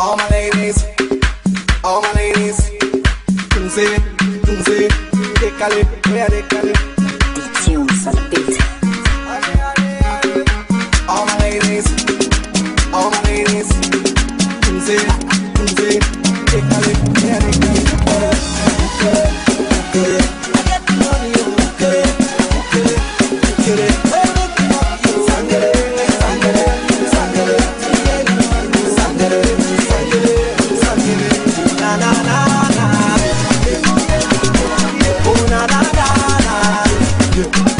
All my ladies, tunze, décalé, where décalé. Tunes on the beat. All my ladies, tunze, décalé, where décalé. I get the money, na na na na. Oh na na na na.